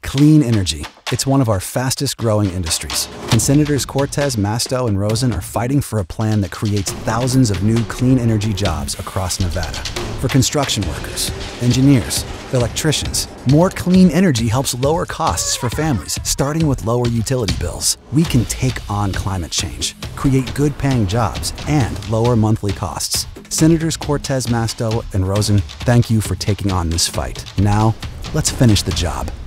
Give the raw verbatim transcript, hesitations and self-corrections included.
Clean energy. It's one of our fastest growing industries. And Senators Cortez, Masto, and Rosen are fighting for a plan that creates thousands of new clean energy jobs across Nevada. For construction workers, engineers, electricians, more clean energy helps lower costs for families, starting with lower utility bills. We can take on climate change, create good-paying jobs, and lower monthly costs. Senators Cortez, Masto, and Rosen, thank you for taking on this fight. Now, let's finish the job.